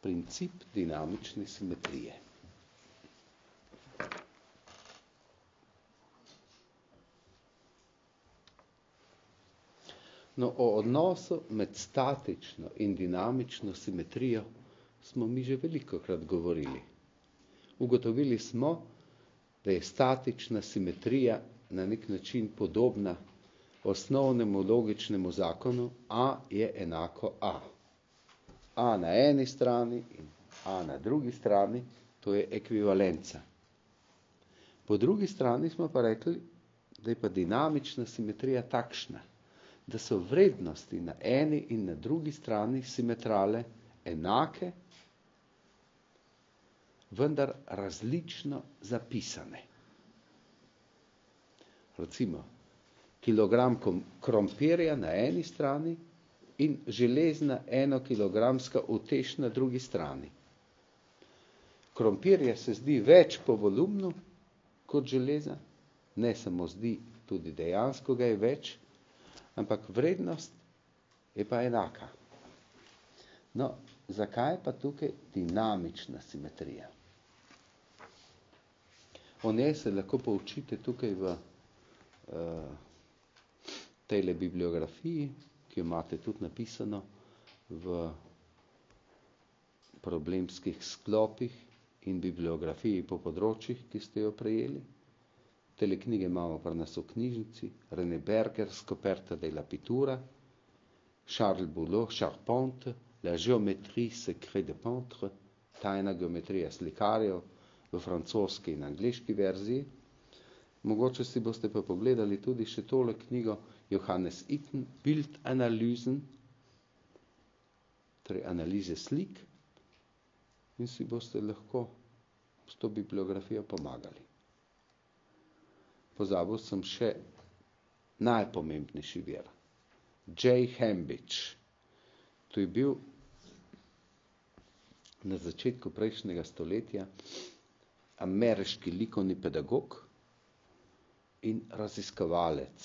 Princip dinamične simetrije. No, o odnosu med statično in dinamično simetrijo smo mi že velikokrat govorili. Ugotovili smo, da je statična simetrija na nek način podobna osnovnemu logičnemu zakonu A je enako A. A na eni strani in A na drugi strani, to je ekvivalenca. Po drugi strani smo pa rekli, da je pa dinamična simetrija takšna, da so vrednosti na eni in na drugi strani simetrale enake, vendar različno zapisane. Recimo, kilogram krompirja na eni strani in železna 1 kilogramska utež na drugi strani. Krompirja se zdi več po volumnu kot železa, ne samo zdi, tudi dejansko ga je več, ampak vrednost je pa enaka. No, zakaj pa tukaj dinamična simetrija? O njej se lahko poučite tukaj v tejle bibliografiji, ki jo imate tudi napisano v problemskih sklopih in bibliografiji po področjih, ki ste jo prejeli. Tele knjige imamo pri nas v knjižnici, René Berger, Scoperta della pittura, Charles Boulot, Charpente, La géométrie secret de peintre, tajna geometrija slikarjev v francoski in angleški verziji. Mogoče si boste pa pogledali tudi še tole knjigo Johannes Itten, Bildanalysen, torej analize slik, in si boste lahko s to bibliografijo pomagali. Pozabil sem še najpomembnejši vir. J. Hambidge. To je bil na začetku prejšnjega stoletja ameriški likovni pedagog in raziskovalec.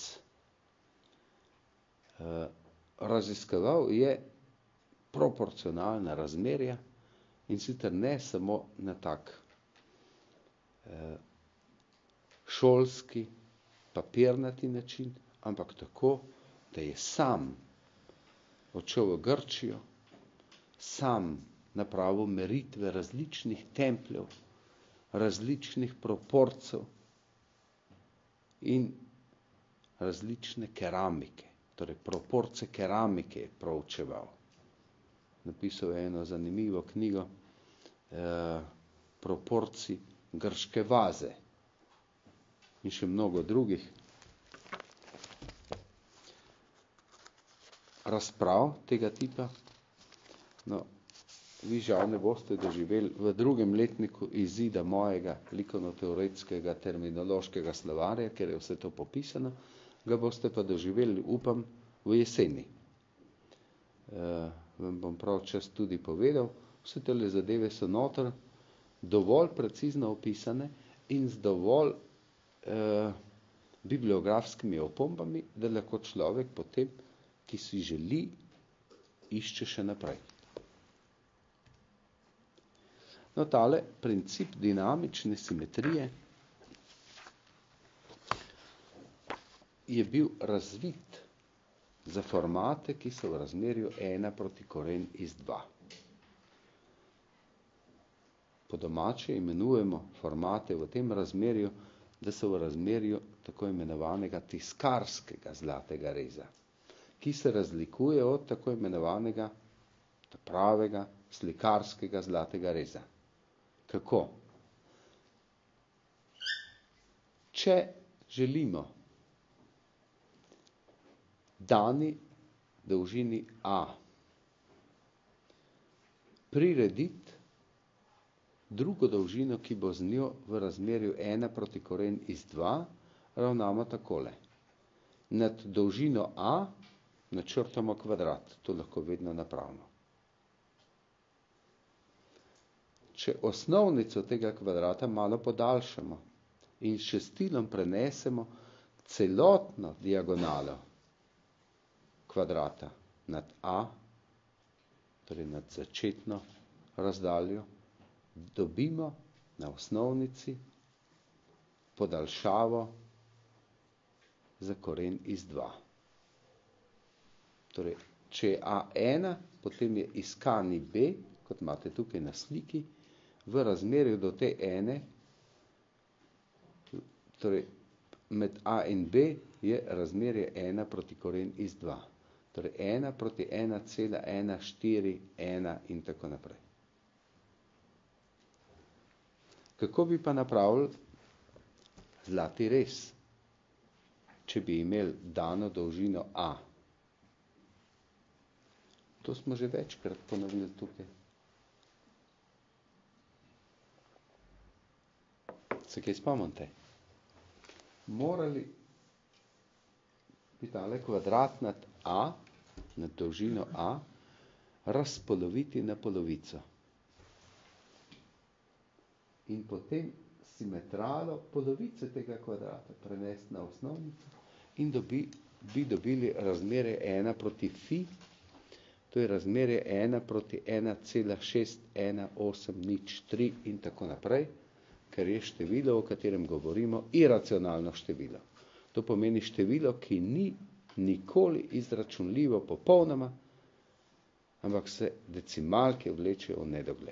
Raziskoval je proporcionalna razmerja in sicer ne samo na tak šolski, papirnati način, ampak tako, da je sam odšel v Grčijo, sam napravil meritve različnih templjev, različnih proporcev in različne keramike, torej proporce keramike je proučeval. Napisal je eno zanimivo knjigo Proporci grške vaze in še mnogo drugih razprav tega tipa. No, vi žal ne boste doživeli v drugem letniku izida mojega likovno-teoretskega terminološkega slovarja, ker je vse to popisano, ga boste pa doživeli, upam, v jeseni. Vam bom prav čas tudi povedal, vse tele zadeve so noter dovolj precizno opisane in z dovolj bibliografskimi opombami, da lahko človek potem, ki si želi, išče še naprej. No, tale princip dinamične simetrije je bil razvit za formate, ki so v razmerju 1 proti koren iz 2. Po domače imenujemo formate v tem razmerju, da so v razmerju tako imenovanega tiskarskega zlatega reza, ki se razlikuje od tako imenovanega pravega slikarskega zlatega reza. Kako? Če želimo dani dolžini A prirediti drugo dolžino, ki bo z njo v razmerju 1 proti koren iz 2, ravnamo takole. Nad dolžino A načrtamo kvadrat, to lahko vedno napravimo. Če osnovnico tega kvadrata malo podaljšamo in s šestilom prenesemo celotno diagonalo kvadrata nad A, torej nad začetno razdaljo, dobimo na osnovnici podaljšavo za koren iz 2. Torej, če je A1, potem je iskani B, kot imate tukaj na sliki, v razmerju do te ene, torej med A in B je razmerje 1 proti koren iz 2. Torej 1 proti 1,141 in tako naprej. Kako bi pa napravili zlati rez, če bi imeli dano dolžino A? To smo že večkrat ponovili tukaj. Se kaj spomnite? Morali bi tale kvadrat nad A, nad dolžino A, razpoloviti na polovico. In potem simetralo polovice tega kvadrata prenesti na osnovnico in bi dobili razmerje 1 proti phi, to je razmerje 1 proti 1,6183 in tako naprej, ker je število, o katerem govorimo, iracionalno število. To pomeni število, ki ni nikoli izračunljivo popolnoma, ampak se decimalke vlečejo v nedogled.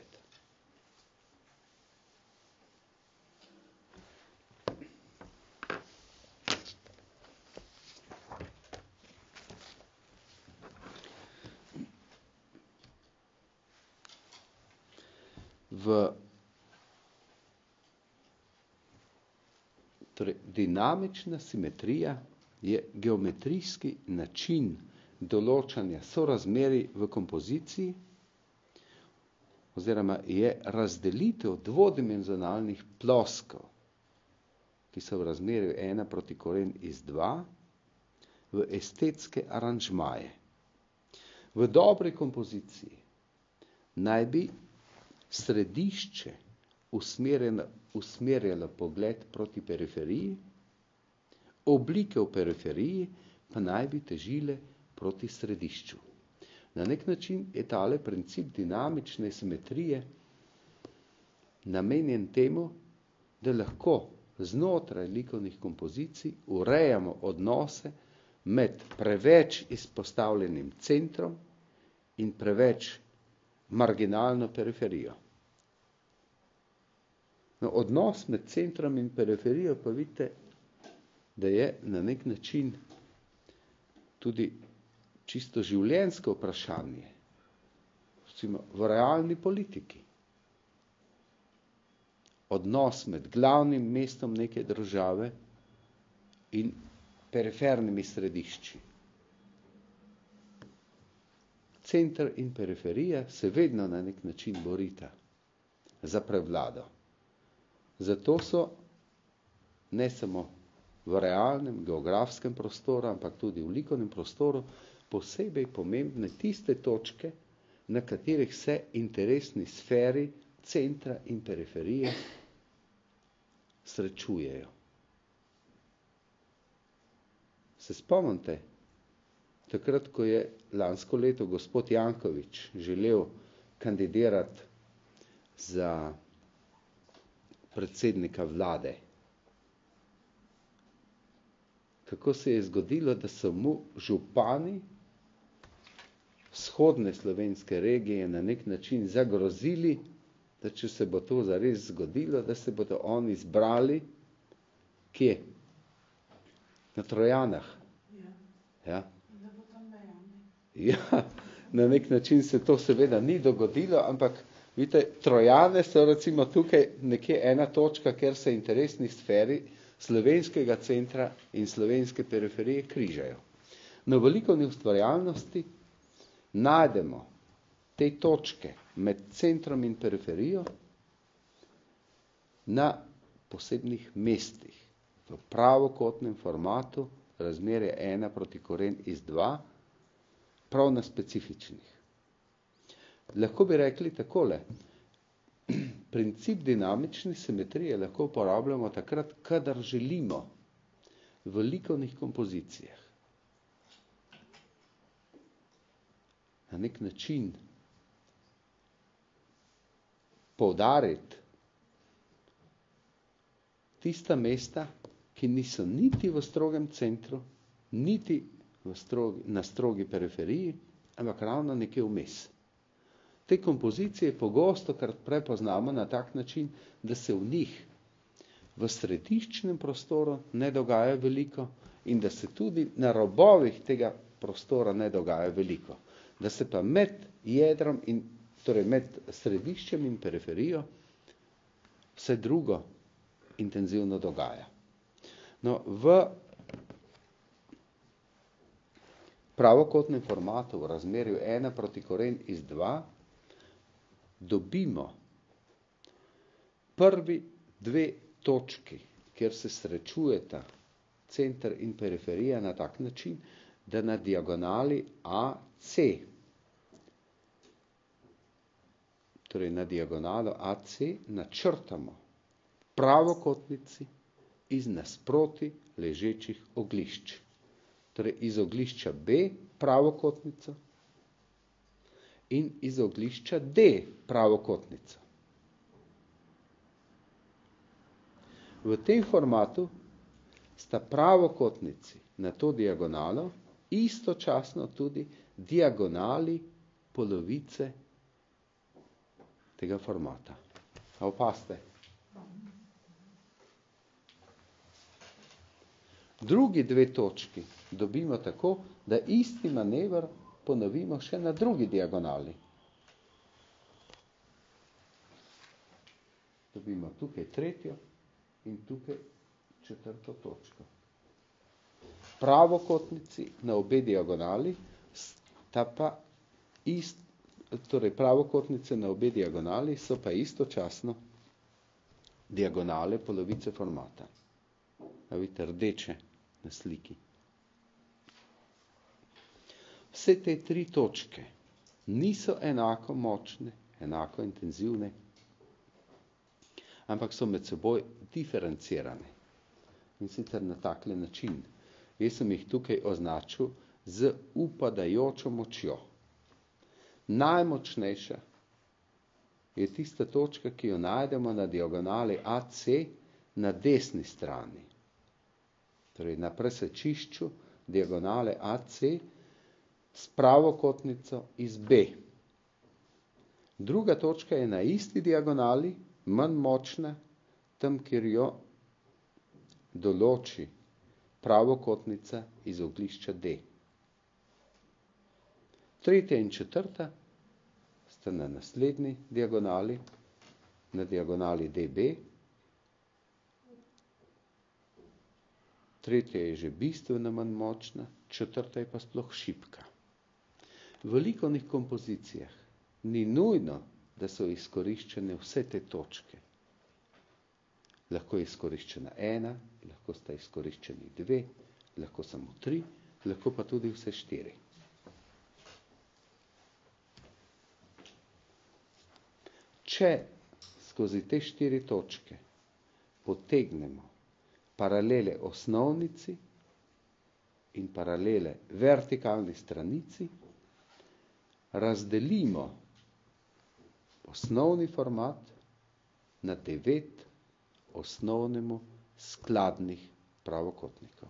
Torej, dinamična simetrija je geometrijski način določanja sorazmerij v kompoziciji oziroma je razdelitev dvodimenzionalnih ploskov, ki so v razmerju 1 proti koren iz 2, v estetske aranžmaje. V dobri kompoziciji naj bi središče usmerjalo pogled proti periferiji, oblike v periferiji pa naj bi težile proti središču. Na nek način je tale princip dinamične simetrije namenjen temu, da lahko znotraj likovnih kompozicij urejamo odnose med preveč izpostavljenim centrom in preveč marginalno periferijo. No, odnos med centrom in periferijo pa vidite, da je na nek način tudi čisto življenjsko vprašanje, recimo v realni politiki. Odnos med glavnim mestom neke države in perifernimi središči. Center in periferija se vedno na nek način borita za prevlado. Zato so ne samo v realnem geografskem prostoru, ampak tudi v likovnem prostoru posebej pomembne tiste točke, na katerih se interesni sferi centra in periferije srečujejo. Se spomnite, takrat, ko je lansko leto gospod Janković želel kandidirati za predsednika vlade. Kako se je zgodilo, da so mu župani vzhodne slovenske regije na nek način zagrozili, da če se bo to zares zgodilo, da se bodo oni zbrali kje? Na Trojanah. Ja. Ja, na nek način se to seveda ni dogodilo, ampak vidite, Trojane so recimo tukaj nekje ena točka, kjer se interesni sferi slovenskega centra in slovenske periferije križajo. Na velikovni ustvarjalnosti najdemo te točke med centrom in periferijo na posebnih mestih, v pravokotnem formatu, razmerje 1 proti koren iz 2, prav na specifičnih. Lahko bi rekli takole, princip dinamične simetrije lahko uporabljamo takrat, kadar želimo v likovnih kompozicijah na nek način poudariti tista mesta, ki niso niti v strogem centru, niti na strogi periferiji, ampak ravno nekje vmes. Te kompozicije pogosto kar prepoznamo na tak način, da se v njih v središčnem prostoru ne dogaja veliko in da se tudi na robovih tega prostora ne dogaja veliko. Da se pa med jedrom in torej med središčem in periferijo vse drugo intenzivno dogaja. No, v pravokotnem formatu v razmerju 1 proti koren iz 2 dobimo prvi dve točki, kjer se srečujeta center in periferija na tak način, da na diagonali AC, torej na diagonalo AC načrtamo pravokotnici iz nasproti ležečih oglišč. Torej iz oglišča B pravokotnico in iz oglišča D pravokotnico. V tem formatu sta pravokotnici na to diagonalo istočasno tudi diagonali polovice tega formata. A opazite? Drugi dve točki dobimo tako, da isti manever ponovimo še na drugi diagonali. Dobimo tukaj tretjo in tukaj četrto točko. Pravokotnici na obe diagonali sta pa torej pravokotnice na obe diagonali so pa istočasno diagonale polovice formata. A vidite rdeče na sliki. Vse te tri točke niso enako močne, enako intenzivne, ampak so med seboj diferencirane. In sicer na takle način. Jaz sem jih tukaj označil z upadajočo močjo. Najmočnejša je tista točka, ki jo najdemo na diagonali AC na desni strani. Torej na presečišču diagonale AC s pravokotnico iz B. Druga točka je na isti diagonali, manj močna, tam, kjer jo določi pravokotnica iz oglišča D. Tretja in četrta sta na naslednji diagonali, na diagonali DB. Tretja je že bistveno manj močna, četrta je pa sploh šibka. V likovnih kompozicijah ni nujno, da so izkoriščene vse te točke. Lahko je izkoriščena 1, lahko sta izkoriščeni 2, lahko samo 3, lahko pa tudi vse 4. Če skozi te 4 točke potegnemo paralele osnovnici in paralele vertikalni stranici, razdelimo osnovni format na 9 osnovnemu skladnih pravokotnikov.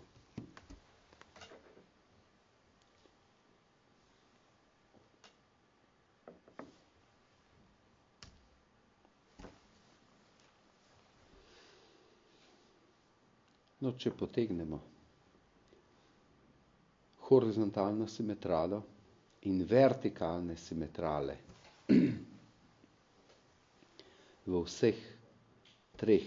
No, če potegnemo horizontalno simetralo in vertikalne simetrale v vseh 3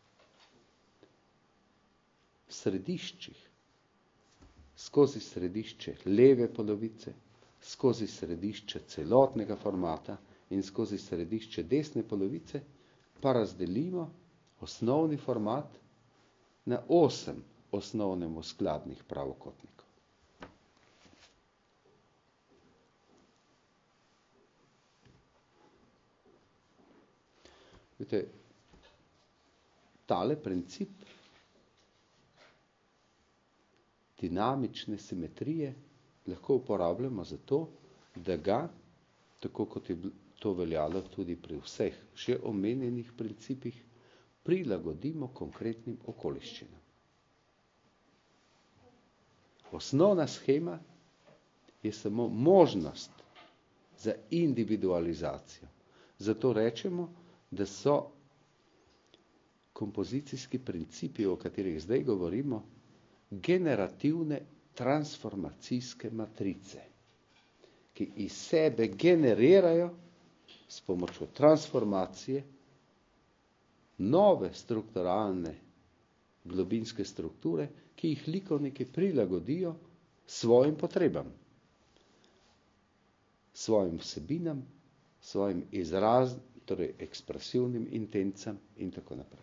središčih, skozi središče leve polovice, skozi središče celotnega formata in skozi središče desne polovice, pa razdelimo osnovni format na 8 osnovnemu skladnih pravokotnikov. Vidite, tale princip dinamične simetrije lahko uporabljamo zato, da ga, tako kot je to veljalo tudi pri vseh že omenjenih principih, prilagodimo konkretnim okoliščinam. Osnovna shema je samo možnost za individualizacijo. Zato rečemo, da so kompozicijski principi, o katerih zdaj govorimo, generativne transformacijske matrice, ki iz sebe generirajo s pomočjo transformacije nove strukturalne globinske strukture, ki jih likovniki prilagodijo svojim potrebam, svojim vsebinam, svojim torej ekspresivnim intencam in tako naprej.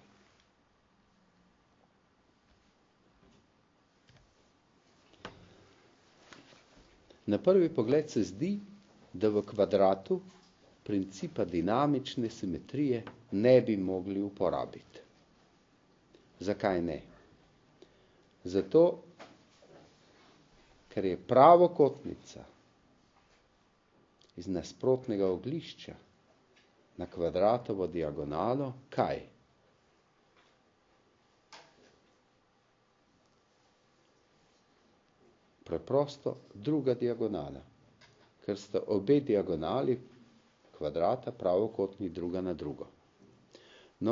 Na prvi pogled se zdi, da v kvadratu principa dinamične simetrije ne bi mogli uporabiti. Zakaj ne? Zato, ker je pravokotnica iz nasprotnega oglišča na kvadratovo diagonalo kaj? Preprosto druga diagonala, ker sta obe diagonali kvadrata pravokotni druga na drugo. No,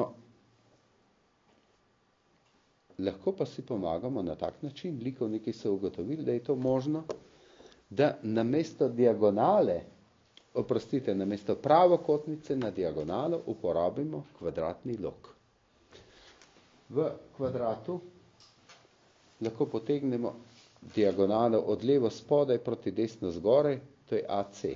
lahko pa si pomagamo na tak način, likovniki so ugotovili, da je to možno, da namesto diagonale, namesto pravokotnice na diagonalo uporabimo kvadratni lok. V kvadratu lahko potegnemo diagonalo od levo spodaj proti desno zgoraj, to je AC.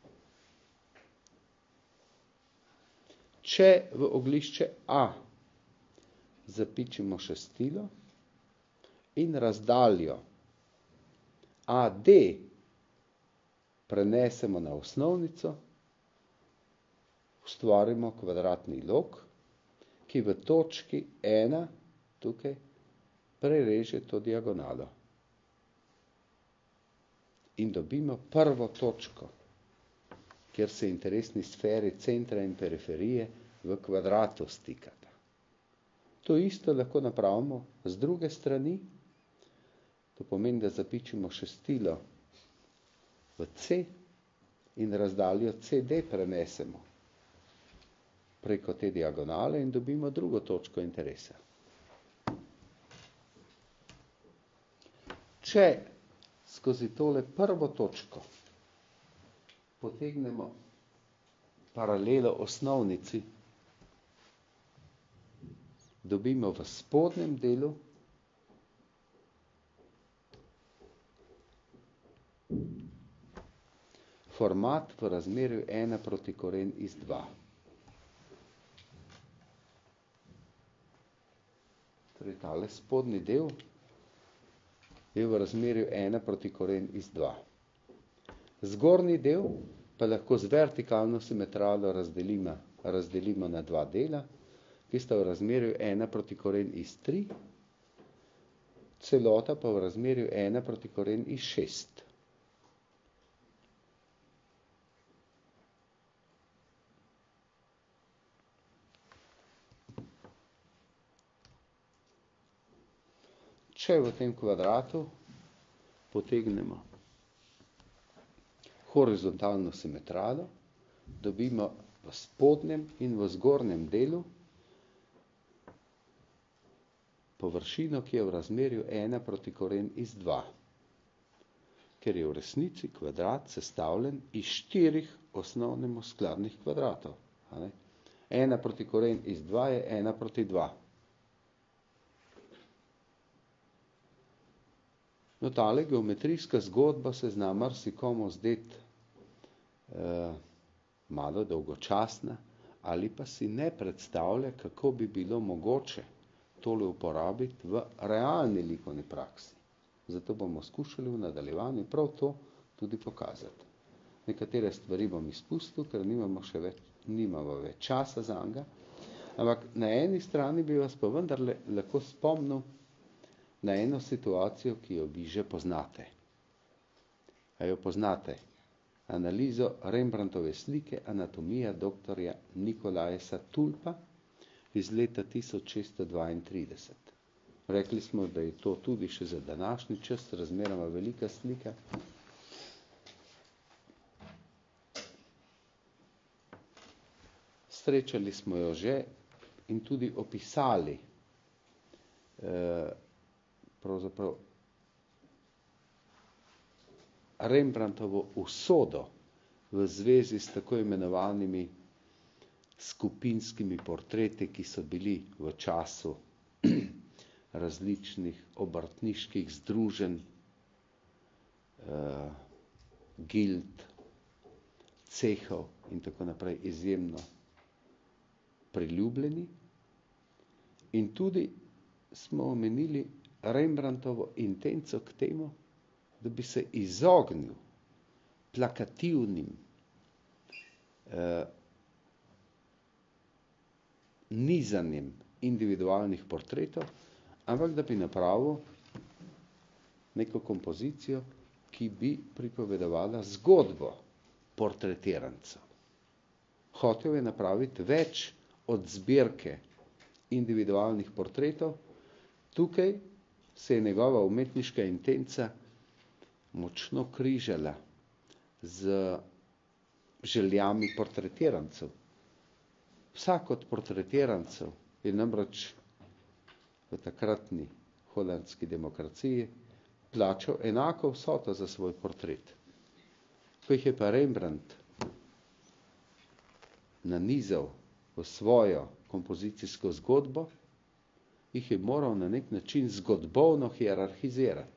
Če v oglišče A zapičimo šestilo in razdaljo AD prenesemo na osnovnico, ustvarimo kvadratni lok, ki v točki 1 tukaj prereže to diagonalo. In dobimo prvo točko, kjer se interesni sferi centra in periferije v kvadratu stikata. To isto lahko napravimo z druge strani. To pomeni, da zapičimo šestilo v C in razdaljo CD prenesemo preko te diagonale in dobimo drugo točko interesa. Če skozi tole prvo točko potegnemo paralelo osnovnici, dobimo v spodnjem delu format v razmerju 1 proti koren iz 2. Torej, tale spodnji del je v razmerju 1 proti koren iz 2. Zgornji del pa lahko z vertikalno simetralo razdelimo na dva dela, ki sta v razmerju 1 proti koren iz 3, celota pa v razmerju 1 proti koren iz 6. Če v tem kvadratu potegnemo horizontalno simetralo, dobimo v spodnjem in v zgornjem delu površino, ki je v razmerju 1 proti koren iz 2, ker je v resnici kvadrat sestavljen iz 4 osnovnemu skladnih kvadratov. 1 proti koren iz 2 je 1 proti 2. No, tale geometrijska zgodba se zna marsikomu zdeti malo dolgočasna, ali pa si ne predstavlja, kako bi bilo mogoče tole uporabiti v realni likovni praksi. Zato bomo skušali v nadaljevanju prav to tudi pokazati. Nekatere stvari bom izpustil, ker nimamo več časa zanga, ampak na eni strani bi vas pa vendarle lahko spomnil na eno situacijo, ki jo vi že poznate. A jo poznate? analizo Rembrandtove slike Anatomija doktorja Nikolajsa Tulpa iz leta 1632. Rekli smo, da je to tudi še za današnji čas razmeroma velika slika. Srečali smo jo že in tudi opisali pravzaprav Rembrandtovo usodo v zvezi s tako imenovanimi skupinskimi portreti, ki so bili v času različnih obrtniških združenj, gild, cehov in tako naprej izjemno priljubljeni. In tudi smo omenili Rembrandtovo intenco k temu, da bi se izognil plakativnim nizanjem individualnih portretov, ampak da bi napravil neko kompozicijo, ki bi pripovedovala zgodbo portretirancev. Hotel je napraviti več od zbirke individualnih portretov. Tukaj se je njegova umetniška intenca močno križala z željami portretirancev. Vsak od portretirancev je namreč v takratni holandski demokraciji plačal enako vsoto za svoj portret. Ko jih je pa Rembrandt nanizal v svojo kompozicijsko zgodbo, jih je moral na nek način zgodbovno hierarhizirati.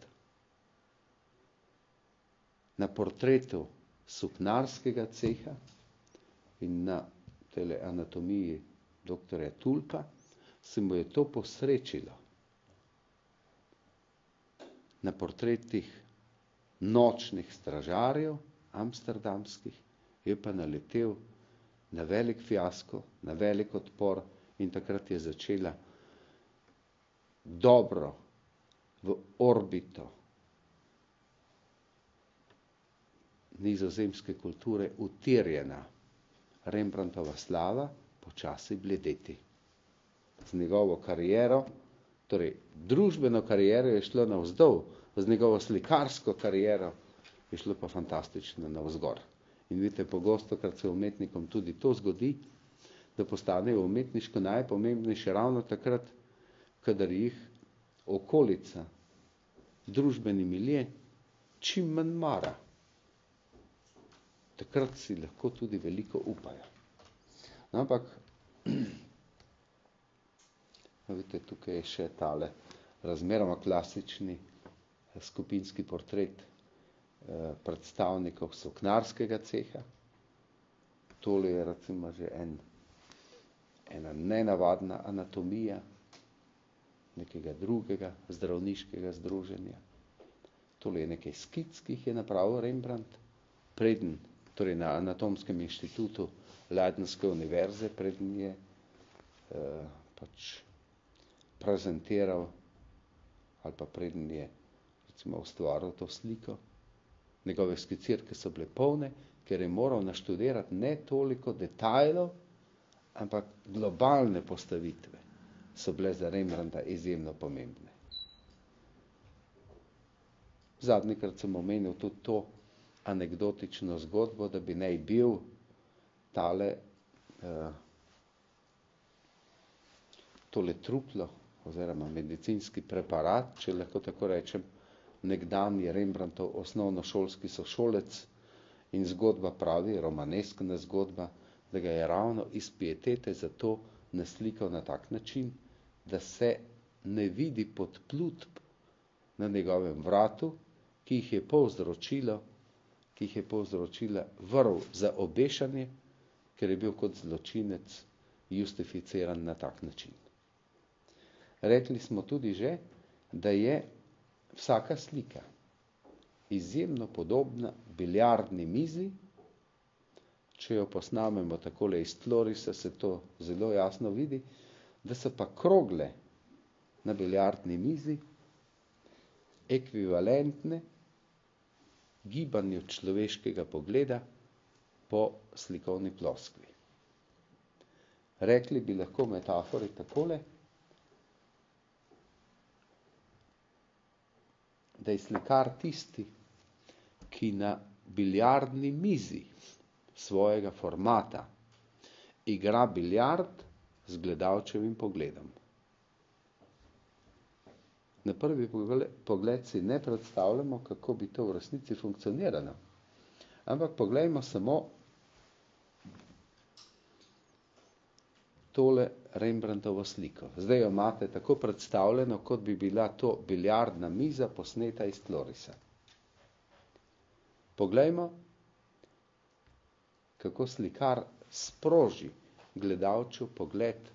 Na portretu suknarskega ceha in na tele anatomiji doktorja Tulpa se mu je to posrečilo. Na portretih nočnih stražarjev amsterdamskih je pa naletel na velik fiasko, na velik odpor in takrat je začela dobro v orbito nizozemske kulture utirjena Rembrandtova slava počasi bledeti. Z njegovo kariero, torej družbeno kariero je šlo navzdol, z njegovo slikarsko kariero je šlo pa fantastično navzgor. In vidite, pogostokrat se umetnikom tudi to zgodi, da postanejo umetniško najpomembnejše ravno takrat, kadar jih okolica, družbeni milje, čim manj mara. Takrat si lahko tudi veliko upajo. No, ampak, vidite, tukaj je še tale razmeroma klasični skupinski portret predstavnikov suknarskega ceha. Tole je recimo že ena nenavadna anatomija nekega drugega zdravniškega združenja. Tole je nekaj skic, ki jih je napravil Rembrandt, preden, torej na Anatomskem inštitutu Leidenske univerze, preden je pač prezentiral ali pa preden je recimo ustvaril to sliko. Njegove skicirke so bile polne, ker je moral naštudirati ne toliko detajlov, ampak globalne postavitve so bile za Rembrandta izjemno pomembne. Zadnjikrat sem omenil tudi to anekdotično zgodbo, da bi naj bil tole truplo oziroma medicinski preparat, če lahko tako rečem, nekdanji Rembrandtov osnovnošolski sošolec in zgodba pravi, romaneskna zgodba, da ga je ravno iz pietete zato naslikal na tak način, da se ne vidi podplutb na njegovem vratu, ki jih je povzročila vrv za obešanje, ker je bil kot zločinec justificiran na tak način. Rekli smo tudi že, da je vsaka slika izjemno podobna biljardni mizi. Če jo posnamemo takole iz tlorisa, se to zelo jasno vidi, da so pa krogle na biljardni mizi ekvivalentne gibanju človeškega pogleda po slikovni ploskvi. Rekli bi lahko metafori takole, da je slikar tisti, ki na biljardni mizi svojega formata igra biljard z gledalčevim pogledom. Na prvi pogled si ne predstavljamo, kako bi to v resnici funkcioniralo. Ampak poglejmo samo tole Rembrandtovo sliko. Zdaj jo imate tako predstavljeno, kot bi bila to biljardna miza posneta iz tlorisa. Poglejmo, kako slikar sproži gledalčev pogled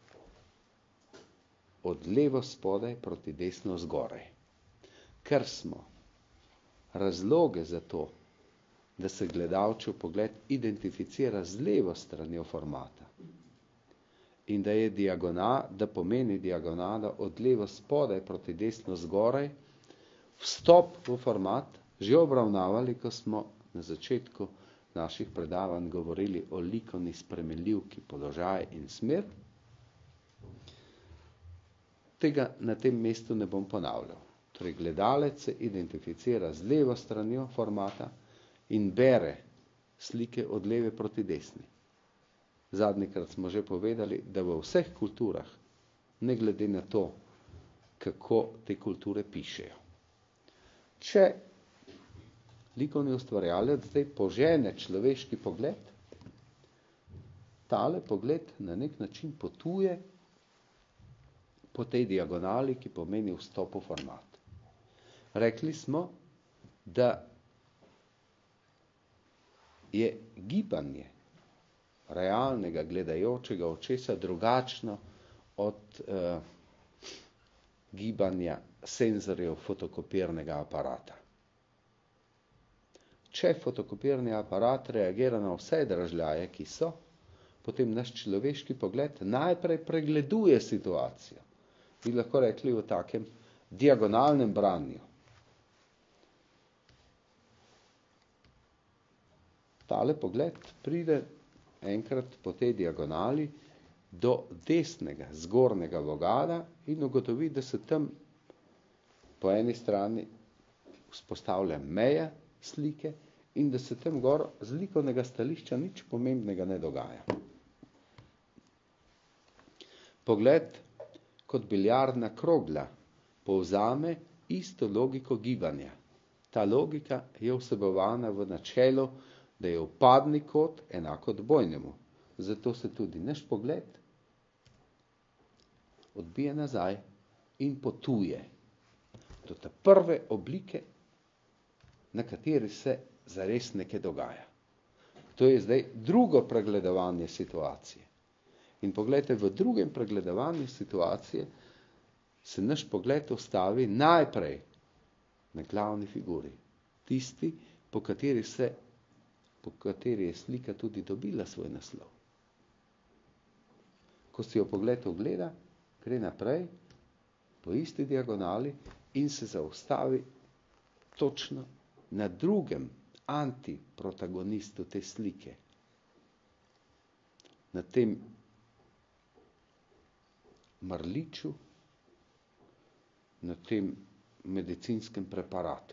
od levo spodaj proti desno zgoraj. Ker smo razloge za to, da se gledalčev pogled identificira z levo stranjo formata in da pomeni diagonala od levo spodaj proti desno zgoraj, vstop v format že obravnavali, ko smo na začetku naših predavanj govorili o likovni spremenljivki, položaj in smer. Tega na tem mestu ne bom ponavljal. Torej, gledalec se identificira z levo stranjo formata in bere slike od leve proti desni. Zadnjikrat smo že povedali, da v vseh kulturah, ne glede na to, kako te kulture pišejo. Če likovni ustvarjalec zdaj požene človeški pogled, tale pogled na nek način potuje po tej diagonali, ki pomeni vstop v format. Rekli smo, da je gibanje realnega gledajočega očesa drugačno od gibanja senzorjev fotokopirnega aparata. Če fotokopirni aparat reagira na vse dražljaje, ki so, potem naš človeški pogled najprej pregleduje situacijo. Bi lahko rekli v takem diagonalnem branju. Tale pogled pride enkrat po tej diagonali do desnega, zgornjega vogala in ugotovi, da se tam po eni strani vzpostavlja meja slike in da se tam gor z likovnega stališča nič pomembnega ne dogaja. Pogled kot biljardna krogla povzame isto logiko gibanja. Ta logika je vsebovana v načelu, da je vpadni kot enako dvojnemu. Zato se tudi naš pogled odbije nazaj in potuje do te prve oblike, na kateri se zares nekaj dogaja. To je zdaj drugo pregledovanje situacije. In poglejte, v drugem pregledovanju situacije se naš pogled ustavi najprej na glavni figuri. Tisti, po kateri je slika tudi dobila svoj naslov. Ko si jo pogled ogleda, gre naprej po isti diagonali in se zaustavi točno na drugem antiprotagonistu te slike. Na tem mrliču, na tem medicinskem preparatu.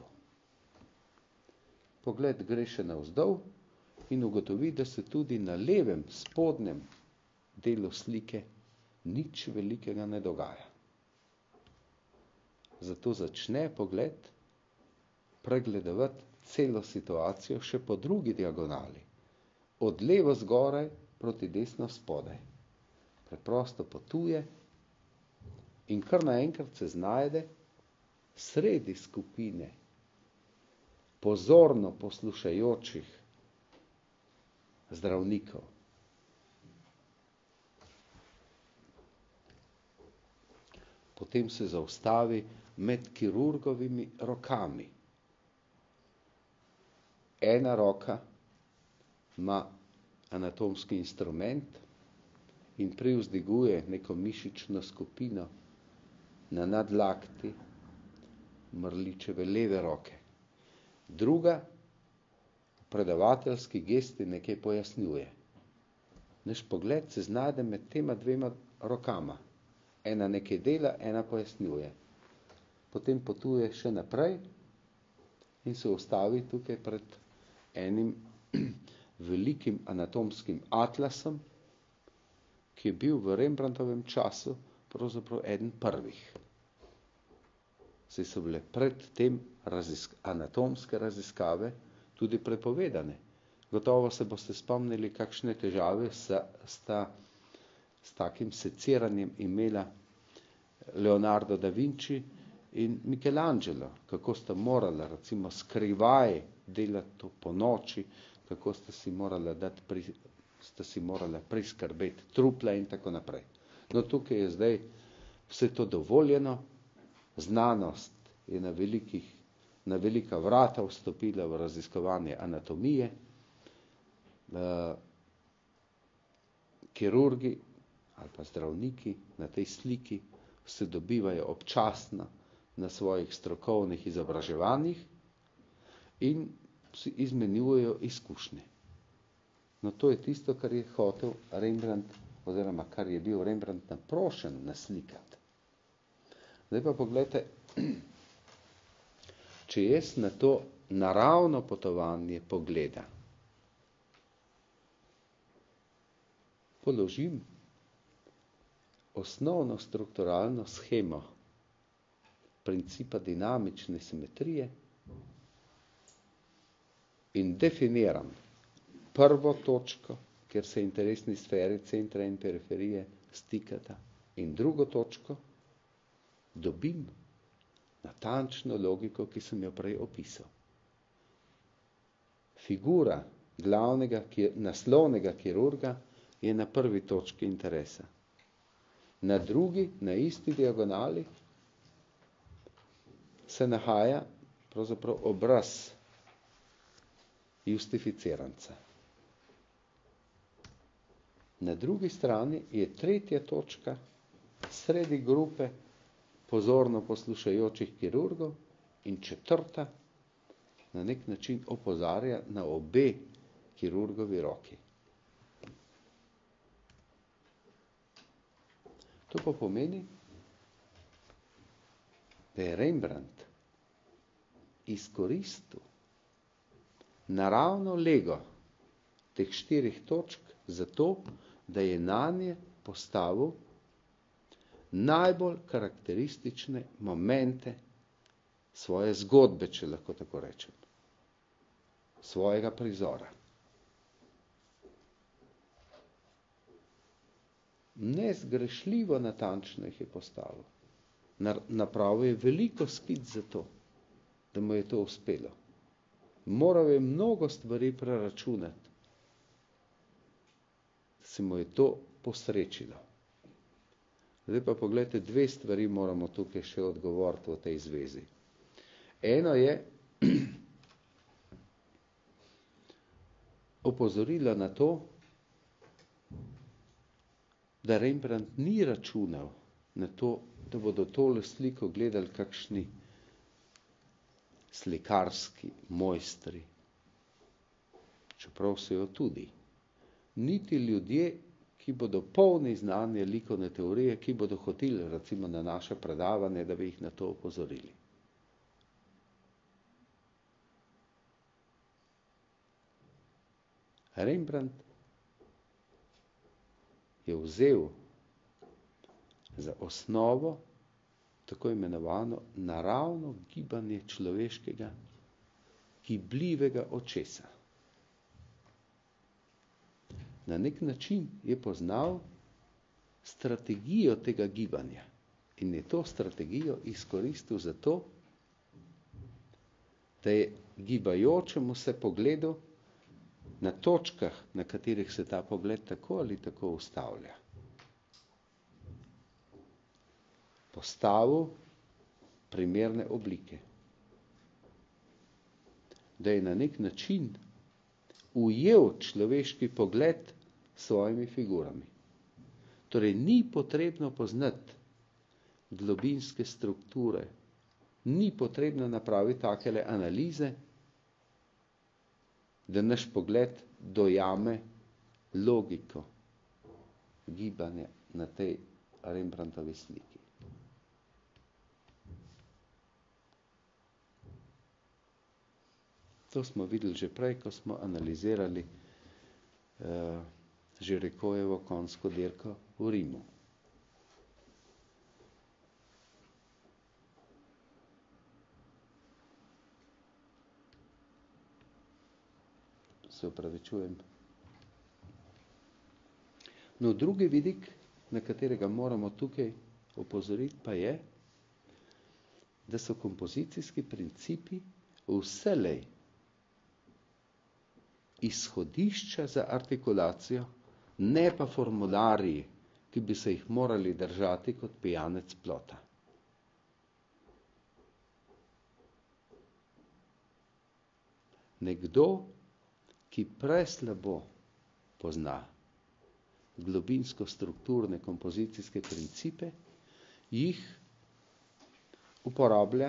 Pogled gre še navzdol in ugotovi, da se tudi na levem spodnjem delu slike nič velikega ne dogaja. Zato začne pogled pregledovati celo situacijo še po drugi diagonali, od levo zgoraj proti desno spodaj. Preprosto potuje in kar naenkrat se znajde sredi skupine pozorno poslušajočih zdravnikov. Potem se zaustavi med kirurgovimi rokami. Ena roka ima anatomski instrument in privzdiguje neko mišično skupino na nadlakti mrličeve leve roke. druga predavateljski gesti nekaj pojasnjuje. Naš pogled se znajde med tema dvema rokama. Ena nekaj dela, ena pojasnjuje. Potem potuje še naprej in se ustavi tukaj pred enim velikim anatomskim atlasom, ki je bil v Rembrandtovem času pravzaprav eden prvih. Saj so bile pred tem anatomske raziskave tudi prepovedane. Gotovo se boste spomnili, kakšne težave sta s takim seciranjem imela Leonardo da Vinci in Michelangelo, kako sta morala recimo skrivaj delati to po noči, kako sta si morala priskrbeti trupla in tako naprej. No, tukaj je zdaj vse to dovoljeno, znanost je na velika vrata vstopila v raziskovanje anatomije, kirurgi ali pa zdravniki na tej sliki se dobivajo občasno na svojih strokovnih izobraževanjih in si izmenjujejo izkušnje. No, to je tisto, kar je hotel Rembrandt, oziroma kar je bil Rembrandt naprošen naslikati. Zdaj pa pogledajte, če jaz na to naravno potovanje pogleda, položim osnovno strukturalno shemo principa dinamične simetrije in definiram prvo točko, kjer se interesni sferi centra in periferije stikata, in drugo točko, dobim natančno logiko, ki sem jo prej opisal. Figura naslovnega kirurga je na prvi točki interesa. Na drugi, na isti diagonali, se nahaja pravzaprav obraz justificiranca. Na drugi strani je tretja točka sredi grupe pozorno poslušajočih kirurgov in četrta na nek način opozarja na obe kirurgovi roki. To pa pomeni, da je Rembrandt izkoristil naravno lego teh 4 točk zato, da je nanje postavil najbolj karakteristične momente svoje zgodbe, če lahko tako rečem, svojega prizora. Nezgrešljivo natančno jih je postavil. Napravil je veliko skic za to, da mu je to uspelo. Moral je mnogo stvari preračunati, da se mu je to posrečilo. Zdaj pa pogledajte, 2 stvari moramo tukaj še odgovoriti v tej zvezi. Eno je opozorilo na to, da Rembrandt ni računal na to, da bodo tole sliko gledali kakšni slikarski mojstri. Čeprav so jo tudi. Niti ljudje, ki bodo polni znanja likovne teorije, ki bodo hoteli recimo na naše predavanje, da bi jih na to opozorili. Rembrandt je vzel za osnovo tako imenovano naravno gibanje človeškega gibljivega očesa. Na nek način je poznal strategijo tega gibanja in je to strategijo izkoristil za to, da je gibajočemu se pogledu na točkah, na katerih se ta pogled tako ali tako ustavlja, postavil primerne oblike. Da je na nek način ujel človeški pogled s svojimi figurami. Torej, ni potrebno poznati globinske strukture, ni potrebno napraviti takele analize, da naš pogled dojame logiko gibanja na tej Rembrandtovi sliki. To smo videli že prej, ko smo analizirali Žirekojevo konjsko dirko v Rimu. Se opravičujem. No, drugi vidik, na katerega moramo tukaj opozoriti, pa je, da so kompozicijski principi vselej izhodišča za artikulacijo, ne pa formulariji, ki bi se jih morali držati kot pijanec plota. Nekdo, ki preslabo pozna globinsko-strukturne kompozicijske principe, jih uporablja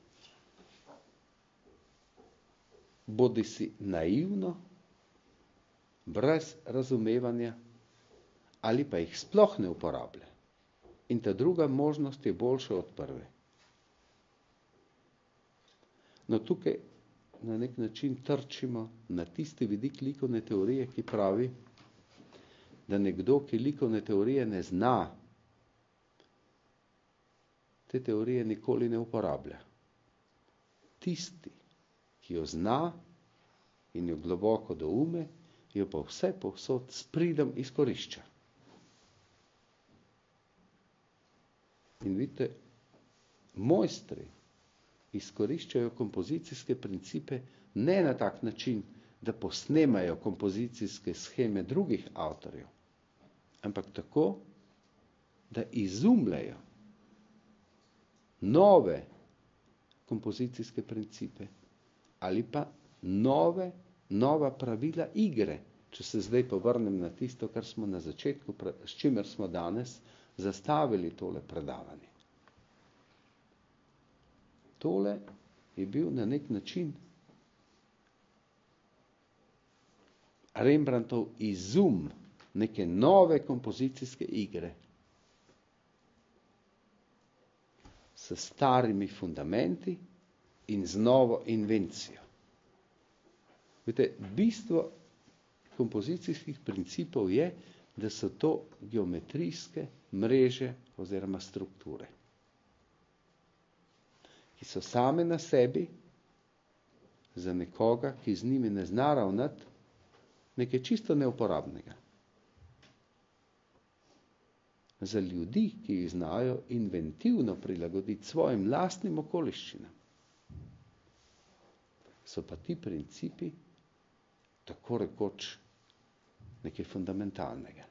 bodisi naivno, brez razumevanja, ali pa jih sploh ne uporablja. In ta druga možnost je boljša od prve. No, tukaj na nek način trčimo na tisti vidik likovne teorije, ki pravi, da nekdo, ki likovne teorije ne zna, te teorije nikoli ne uporablja. Tisti, ki jo zna in jo globoko doume, jo pa vse povsod s pridom izkorišča. In vidite, mojstri izkoriščajo kompozicijske principe ne na tak način, da posnemajo kompozicijske sheme drugih avtorjev, ampak tako, da izumljajo nove kompozicijske principe ali pa nova pravila igre, če se zdaj povrnem na tisto, kar smo na začetku, s čimer smo danes zastavili tole predavanje. Tole je bil na nek način Rembrandtov izum neke nove kompozicijske igre s starimi fundamenti in z novo invencijo. Vidite, bistvo kompozicijskih principov je, da so to geometrijske mreže oziroma strukture, ki so same na sebi za nekoga, ki z njimi ne zna ravnati, nekaj čisto neuporabnega. Za ljudi, ki jih znajo inventivno prilagoditi svojim lastnim okoliščinam, so pa ti principi tako rekoč nekaj fundamentalnega.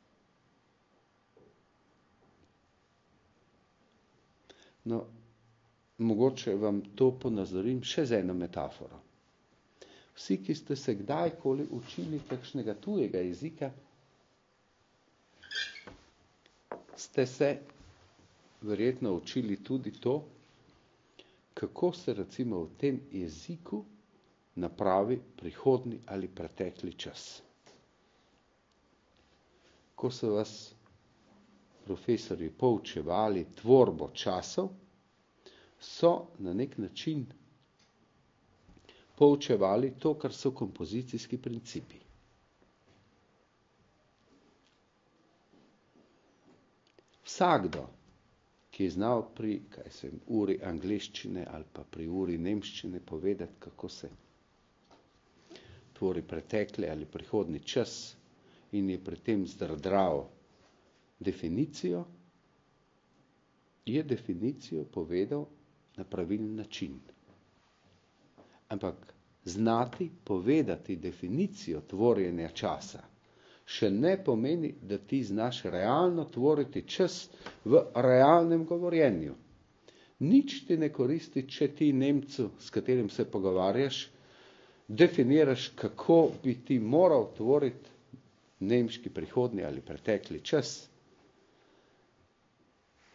No, mogoče vam to ponazorim še z eno metaforo. Vsi, ki ste se kdajkoli učili kakšnega tujega jezika, ste se verjetno učili tudi to, kako se recimo v tem jeziku napravi prihodni ali pretekli čas. Ko so vas profesorji poučevali tvorbo časov, so na nek način poučevali to, kar so kompozicijski principi. Vsakdo, ki je znal pri uri angleščine ali pa pri uri nemščine povedati, kako se tvori pretekli ali prihodni čas in je pri tem zdrdral definicijo, je definicijo povedal na pravilen način. Ampak znati povedati definicijo tvorjenja časa še ne pomeni, da ti znaš realno tvoriti čas v realnem govorjenju. Nič ti ne koristi, če ti Nemcu, s katerim se pogovarjaš, definiraš, kako bi ti moral tvoriti nemški prihodnji ali pretekli čas,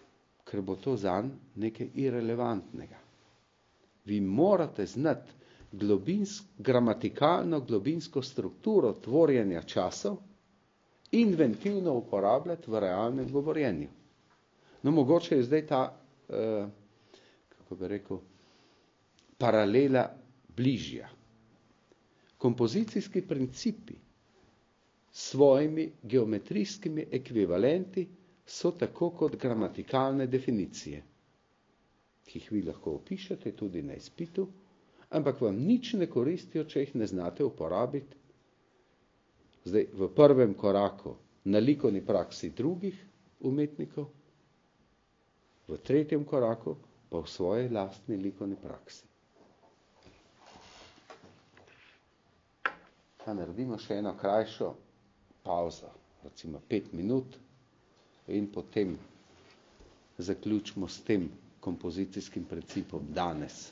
ker bo to zanj nekaj irelevantnega. Vi morate znati gramatikalno globinsko strukturo tvorjenja časov inventivno uporabljati v realnem govorjenju. No, mogoče je zdaj ta, kako bi rekel, paralela bližja. Kompozicijski principi s svojimi geometrijskimi ekvivalenti so tako kot gramatikalne definicije, ki jih vi lahko opišete tudi na izpitu, ampak vam nič ne koristijo, če jih ne znate uporabiti. Zdaj, v prvem koraku na likovni praksi drugih umetnikov, v tretjem koraku pa v svoji lastni likovni praksi. Pa naredimo še eno krajšo pauzo, recimo 5 minut, in potem zaključimo s tem kompozicijskim principom danes.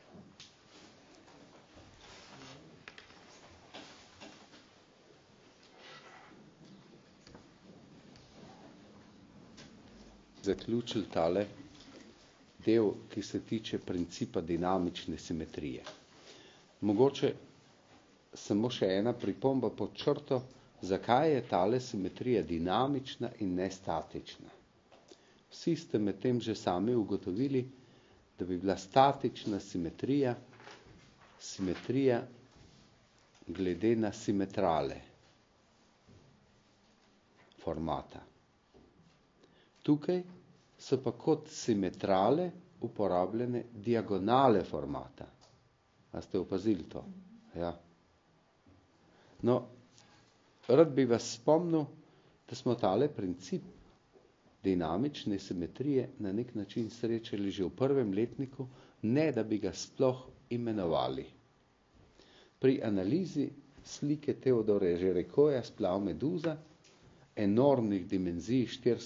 Zaključili tale del, ki se tiče principa dinamične simetrije. Mogoče samo še ena pripomba pod črto, zakaj je tale simetrija dinamična in ne statična. Vsi ste med tem že sami ugotovili, da bi bila statična simetrija glede na simetrale formata. Tukaj so pa kot simetrale uporabljene diagonale formata. A ste opazili to? Ja. No, rad bi vas spomnil, da smo tale princip dinamične simetrije na nek način srečali že v prvem letniku, ne da bi ga sploh imenovali. Pri analizi slike Teodora Žerekoja Splav meduza enormnih dimenzij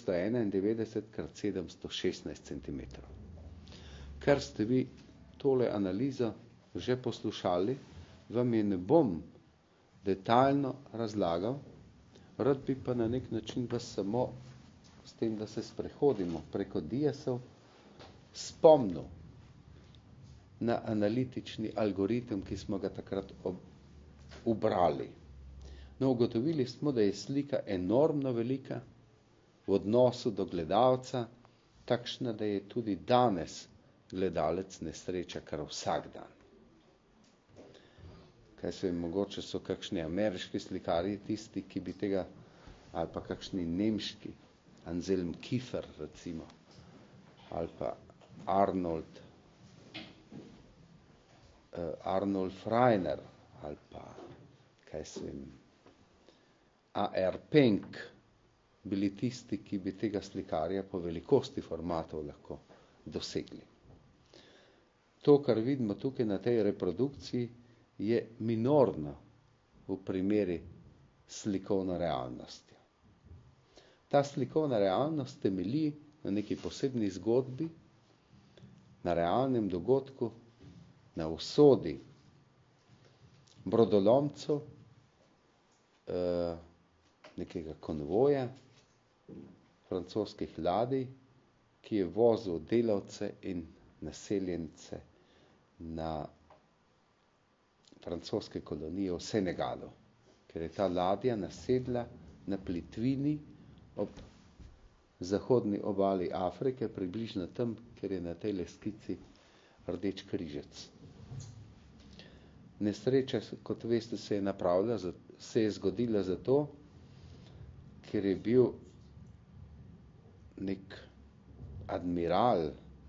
491x716 cm. Ker ste vi tole analizo že poslušali, vam je ne bom detaljno razlagal, rad bi pa na nek način vas samo s tem, da se sprehodimo preko diasov, spomnil na analitični algoritem, ki smo ga takrat ubrali. No, ugotovili smo, da je slika enormno velika, v odnosu do gledalca, takšna, da je tudi danes gledalec ne sreča kar vsak dan. Kaj se mogoče so kakšni ameriški slikarji tisti, ki bi tega, ali pa kakšni nemški, Anselm Kiefer recimo, ali pa Arnold Freiner, ali pa, kaj se vem, A.R. Penck, bili tisti, ki bi tega slikarja po velikosti formatov lahko dosegli. To, kar vidimo tukaj na tej reprodukciji, je minorno v primeri slikovno realnostjo. Ta slikovna realnost temelji na neki posebni zgodbi, na realnem dogodku, na usodi brodolomcev, nekega konvoja francoskih ladij, ki je vozil delavce in naseljence na francoske kolonije v Senegalu, ker je ta ladja nasedla na plitvini ob zahodni obali Afrike, približno tam, ker je na tej skici rdeč križec. Nesreča, kot veste, se je zgodila zato, ker je bil nek admiral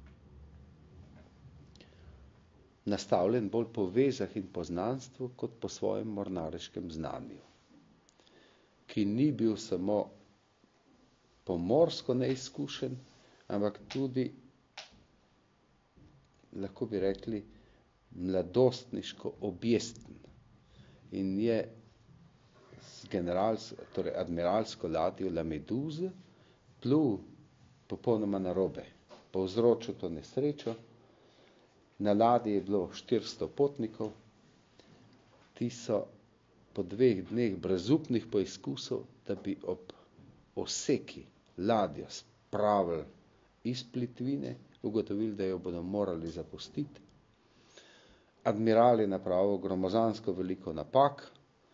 nastavljen bolj po vezah in poznanstvu, kot po svojem mornariškem znanju, ki ni bil samo pomorsko neizkušen, ampak tudi, lahko bi rekli, mladostniško objesten. In je torej admiralsko ladjo La Meduze plul popolnoma narobe, povzročil to nesrečo. Na ladji je bilo 400 potnikov, ti so po 2 dneh brezupnih poizkusov, da bi ob oseki ladjo spravili iz plitvine, ugotovili, da jo bodo morali zapustiti. admiral je napravil gromozansko veliko napak,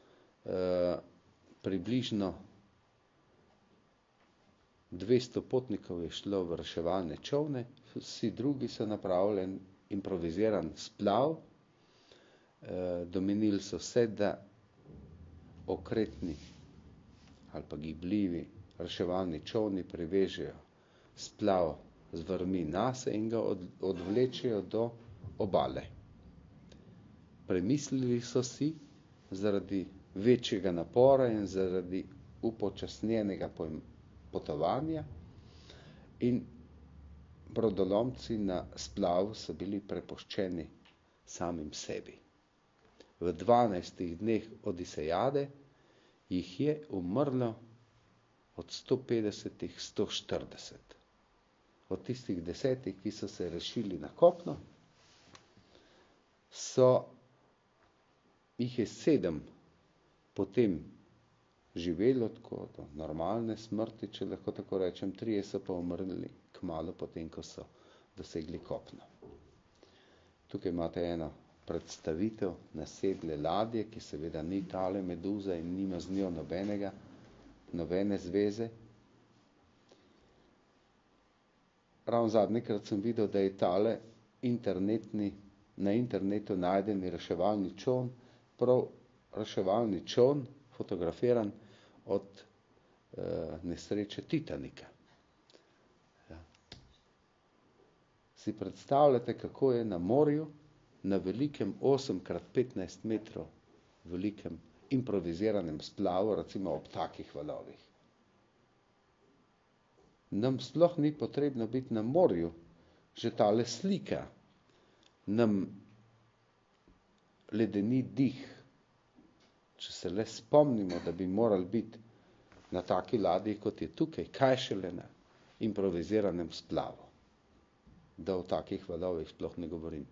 približno 200 potnikov je šlo v reševalne čolne, vsi drugi so napravili improviziran splav, domenili so se, da okretni ali pa gibljivi reševalni čolni privežejo splav z vrvmi nase in ga odvlečejo do obale. Premislili so si zaradi večjega napora in zaradi upočasnjenega potovanja in brodolomci na splavu so bili prepuščeni samim sebi. V 12 dneh Odisejade jih je umrlo od 150 140. Od tistih 10, ki so se rešili na kopno, jih je 7 potem živelo tako do normalne smrti, če lahko tako rečem, 3 so pa umrli kmalu potem, ko so dosegli kopno. Tukaj imate eno predstavitev nasedle ladje, ki seveda ni tale meduza in nima z njo nobene zveze. Ravno zadnjikrat sem videl, da je tale na internetu najdeni reševalni čoln, prav reševalni čoln, fotografiran od nesreče Titanika. Ja. Si predstavljate, kako je na morju, na velikem 8x15 metrov velikem improviziranem splavu, recimo ob takih valovih. Nam sploh ni potrebno biti na morju, že tale slika nam ledeni dih. Če se le spomnimo, da bi morali biti na taki ladji, kot je tukaj, kaj šele na improviziranem splavu, da o takih valovih sploh ne govorim.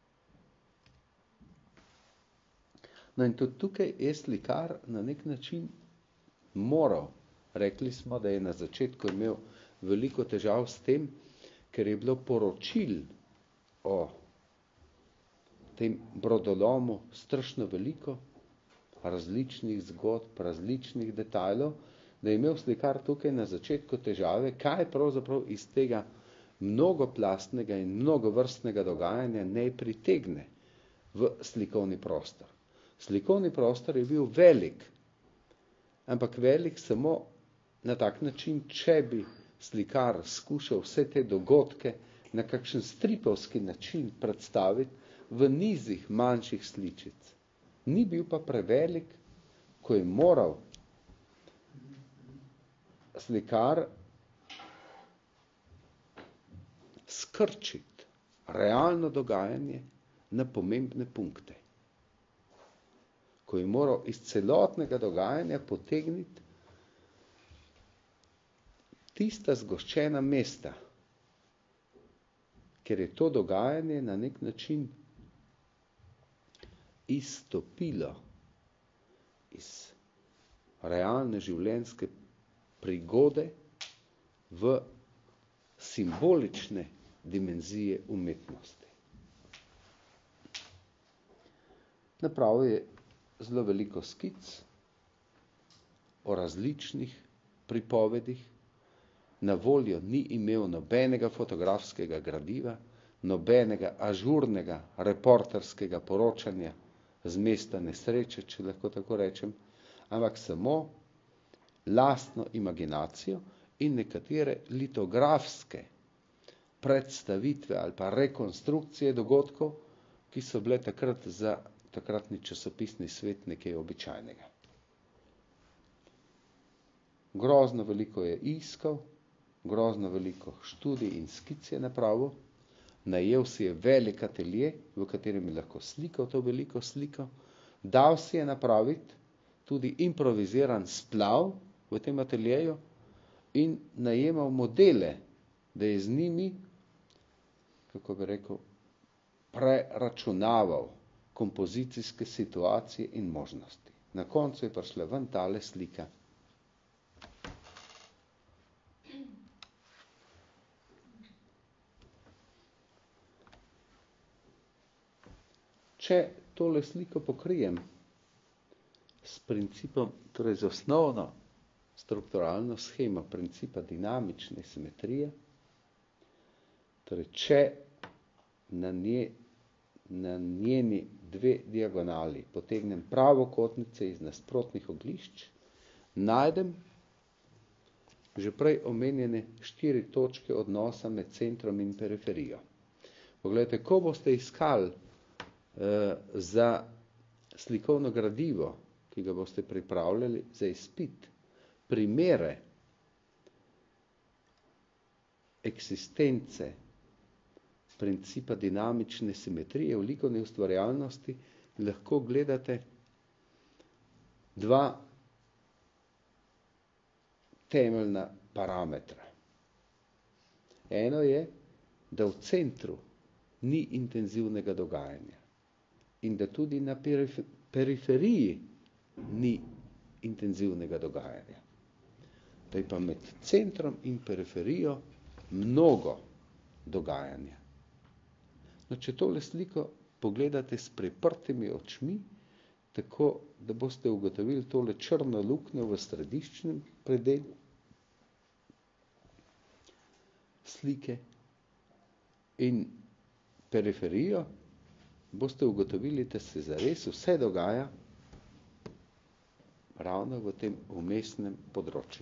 No in tudi tukaj je slikar na nek način moral. Rekli smo, da je na začetku imel veliko težav s tem, ker je bilo poročil o tem brodolomu strašno veliko, različnih zgodb, različnih detajlov, da je imel slikar tukaj na začetku težave, kaj pravzaprav iz tega mnogoplastnega in mnogovrstnega dogajanja ne pritegne v slikovni prostor. Slikovni prostor je bil velik, ampak velik samo na tak način, če bi slikar skušal vse te dogodke na kakšen stripovski način predstaviti v nizih manjših sličic. Ni bil pa prevelik, ko je moral slikar skrčiti realno dogajanje na pomembne punkte. Ko je moral iz celotnega dogajanja potegniti tista zgoščena mesta, ker je to dogajanje na nek način izstopilo iz realne življenjske prigode v simbolične dimenzije umetnosti. Napravil je zelo veliko skic o različnih pripovedih, na voljo ni imel nobenega fotografskega gradiva, nobenega ažurnega reporterskega poročanja z mesta nesreče, če lahko tako rečem, ampak samo lastno imaginacijo in nekatere litografske predstavitve ali pa rekonstrukcije dogodkov, ki so bile takrat za takratni časopisni svet nekaj običajnega. Grozno veliko je iskal, grozno veliko študij in skic je napravil, najel si je velik atelje, v katerem je lahko slikal to veliko sliko, dal si je napraviti tudi improviziran splav v tem ateljeju in najemal modele, da je z njimi, kako bi rekel, preračunaval kompozicijske situacije in možnosti. Na koncu je prišla ven tale slika. če tole sliko pokrijem s principom, torej z osnovno strukturalno shemo principa dinamične simetrije, torej če na njeni dve diagonali potegnem pravokotnice iz nasprotnih oglišč, najdem že prej omenjene 4 točke odnosa med centrom in periferijo. Poglejte, ko boste iskali za slikovno gradivo, ki ga boste pripravljali za izpit, primere eksistence principa dinamične simetrije v likovni ustvarjalnosti, lahko gledate 2 temeljna parametra. Eno je, da v centru ni intenzivnega dogajanja in da tudi na periferiji ni intenzivnega dogajanja. Da je pa med centrom in periferijo mnogo dogajanja. No, če tole sliko pogledate s priprtimi očmi, tako da boste ugotovili tole črno luknjo v središčnem predelu slike in periferijo, boste ugotovili, da se zares vse dogaja ravno v tem vmesnem področju.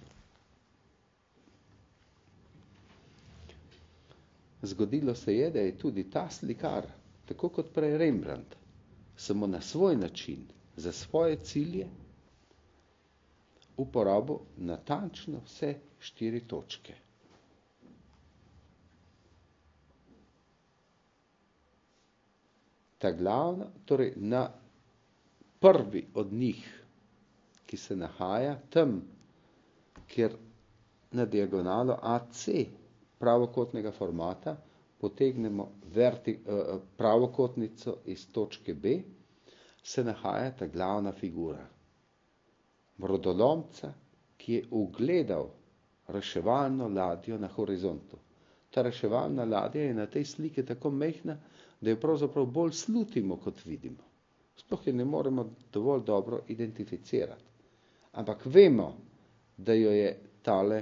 Zgodilo se je, da je tudi ta slikar, tako kot prej Rembrandt, samo na svoj način, za svoje cilje, uporabil natančno vse 4 točke. Ta glavna, torej na prvi od njih, ki se nahaja tam, kjer na diagonalo AC pravokotnega formata potegnemo pravokotnico iz točke B, se nahaja ta glavna figura. Brodolomca, ki je ugledal reševalno ladjo na horizontu. Ta reševalna ladja je na tej sliki tako majhna, da jo pravzaprav bolj slutimo, kot vidimo. Sploh je ne moremo dovolj dobro identificirati. Ampak vemo, da jo je tale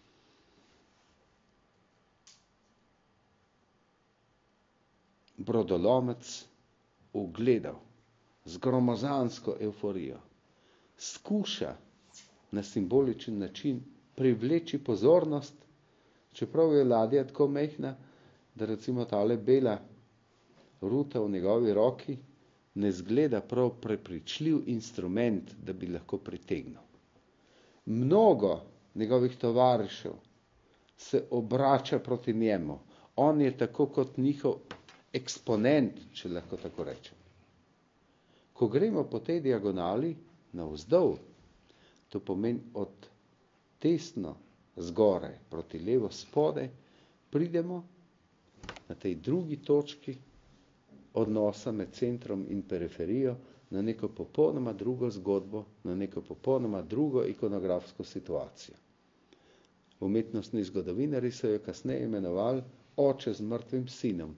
brodolomec ugledal z gromozansko evforijo. Skuša na simboličen način privleči pozornost, čeprav je ladja tako majhna, da recimo tale bela ruta v njegovi roki ne zgleda prav prepričljiv instrument, da bi lahko pritegnil. Mnogo njegovih tovarišev se obrača proti njemu. On je tako kot njihov eksponent, če lahko tako rečem. Ko gremo po tej diagonali navzdol, to pomeni od desno zgoraj proti levo spodaj, pridemo na tej drugi točki odnosa med centrom in periferijo na neko popolnoma drugo zgodbo, na neko popolnoma drugo ikonografsko situacijo. Umetnostni zgodovinarji so jo kasneje imenovali oče z mrtvim sinom.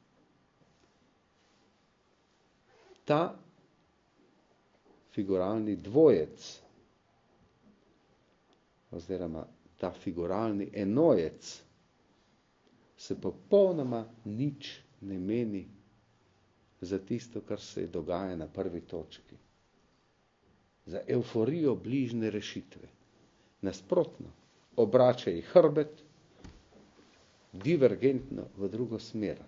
Ta figuralni dvojec, oziroma ta figuralni enojec, se popolnoma nič ne meni za tisto, kar se dogaja na prvi točki. Za evforijo bližne rešitve. Nasprotno, obrača ji hrbet divergentno v drugo smer.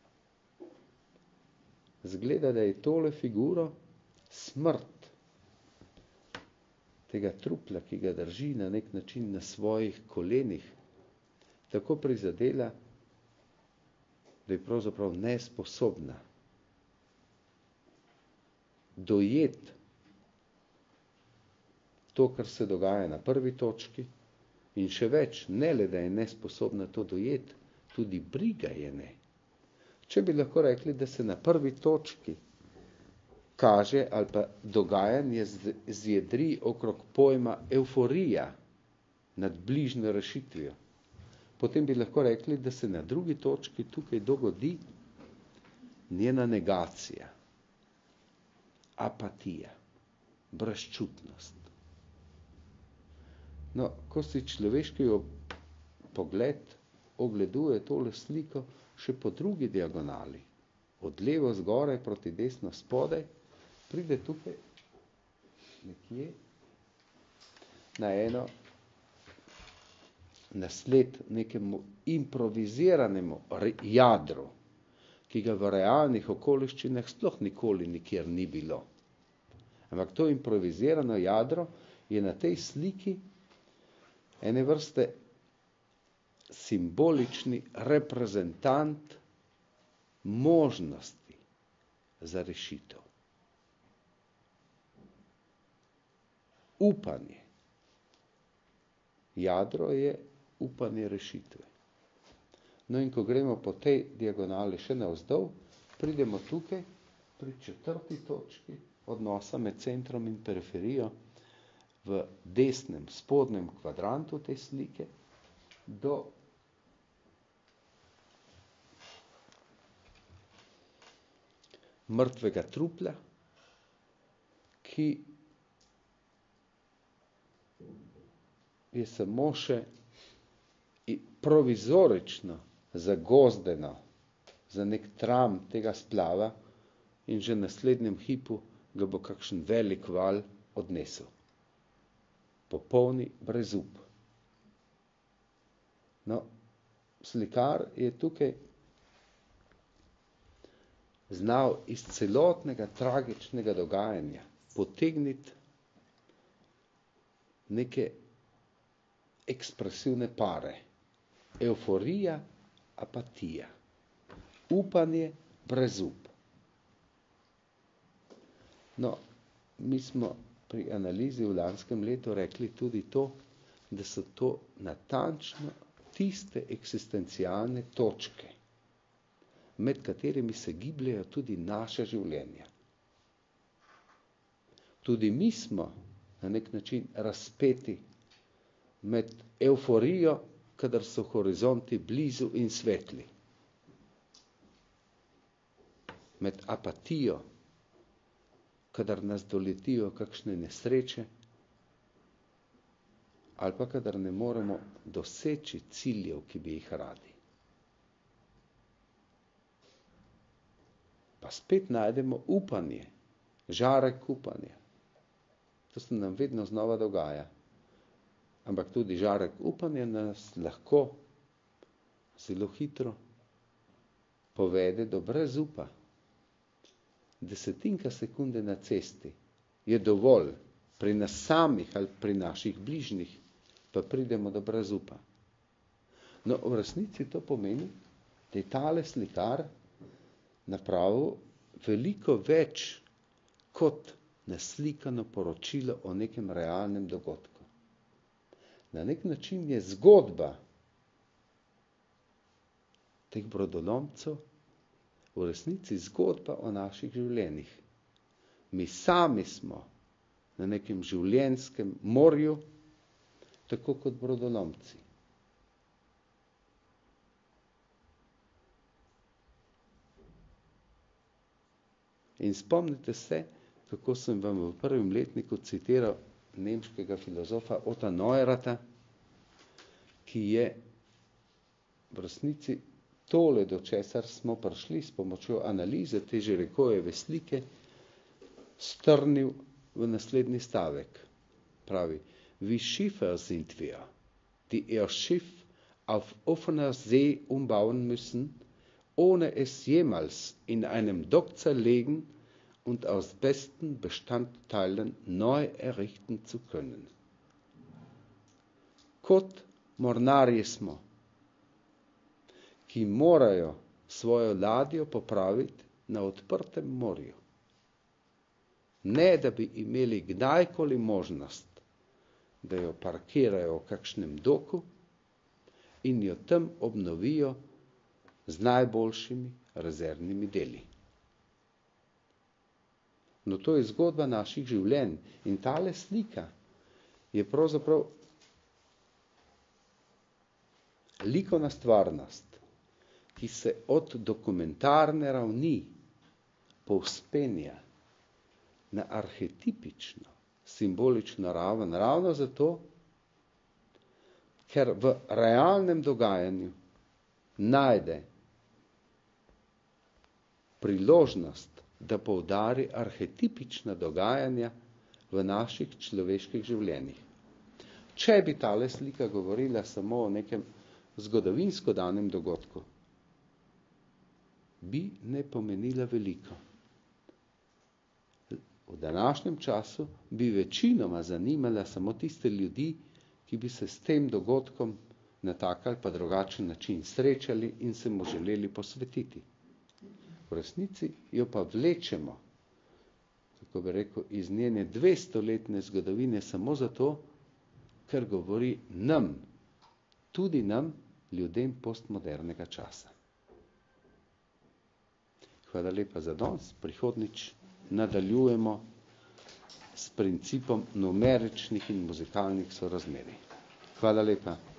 Zgleda, da je tole figuro smrt tega trupla, ki ga drži na nek način na svojih kolenih, tako prizadela, da je pravzaprav nesposobna dojeti to, kar se dogaja na prvi točki, in še več, ne le, da je nesposobna to dojeti, tudi briga je ne. Če bi lahko rekli, da se na prvi točki kaže ali pa dogajanje zjedri okrog pojma evforija nad bližnjo rešitvijo, potem bi lahko rekli, da se na drugi točki tukaj dogodi njena negacija. apatija, brezčutnost. No, ko si človeški pogled ogleduje tole sliko še po drugi diagonali, od levo zgoraj proti desno spodaj, pride tukaj nekje na eno nasled nekemu improviziranemu jadru, ki ga v realnih okoliščinah sploh nikoli nikjer ni bilo. Ampak to improvizirano jadro je na tej sliki ene vrste simbolični reprezentant možnosti za rešitev. Upanje. Jadro je upanje rešitve. No in ko gremo po tej diagonali še navzdol, pridemo tukaj pri 4. točki odnosa med centrom in periferijo v desnem spodnjem kvadrantu te slike do mrtvega trupla, ki je samo še provizorično zagozdeno za nek tram tega splava in že v naslednjem hipu ga bo kakšen velik val odnesel. Popolni brezup. No, slikar je tukaj znal iz celotnega tragičnega dogajanja potegniti neke ekspresivne pare. Evforija, apatija. Upanje, brezup. No, mi smo pri analizi v lanskem letu rekli tudi to, da so to natančno tiste eksistencialne točke, med katerimi se gibljajo tudi naše življenja. Tudi mi smo na nek način razpeti med evforijo, kadar so horizonti blizu in svetli. Med apatijo, kadar nas doletijo kakšne nesreče, ali pa kadar ne moremo doseči ciljev, ki bi jih radi. Pa spet najdemo upanje, žarek upanja. To se nam vedno znova dogaja. Ampak tudi žarek upanja nas lahko zelo hitro povede do brezupa. Desetinka sekunde na cesti je dovolj pri nas samih ali pri naših bližnjih, pa pridemo do brezupa. No, v resnici to pomeni, da je tale slikar napravil veliko več kot naslikano poročilo o nekem realnem dogodku. Na nek način je zgodba teh brodolomcev v resnici zgodba o naših življenjih. Mi sami smo na nekem življenjskem morju, tako kot brodolomci. In spomnite se, kako sem vam v prvem letniku citiral nemškega filozofa Otta Neurata, ki je v resnici tole, do česar smo prišli s pomočjo analize te Žirekojeve slike, strnil v naslednji stavek. Pravi, wie Schiffer sind wir, die ihr Schiff auf offener See umbauen müssen, ohne es jemals in einem Dock zerlegen und aus besten Bestandteilen neu errichten zu können. Kot mornarji smo, ki morajo svojo ladjo popraviti na odprtem morju. Ne, da bi imeli kdajkoli možnost, da jo parkirajo v kakšnem doku in jo tam obnovijo z najboljšimi rezervnimi deli. No, to je zgodba naših življenj in tale slika je pravzaprav likovna stvarnost, ki se od dokumentarne ravni povzpenja na arhetipično, simbolično raven, ravno zato, ker v realnem dogajanju najde priložnost, da poudari arhetipična dogajanja v naših človeških življenjih. Če bi tale slika govorila samo o nekem zgodovinsko danem dogodku, bi ne pomenila veliko. V današnjem času bi večinoma zanimala samo tiste ljudi, ki bi se s tem dogodkom na tak ali pa drugačen način srečali in se mu želeli posvetiti. V resnici jo pa vlečemo, kako bi rekel, iz njene 200-letne zgodovine samo zato, ker govori nam, tudi nam, ljudem postmodernega časa. Hvala lepa za danes. Prihodnjič nadaljujemo s principom numeričnih in muzikalnih sorazmerij. Hvala lepa.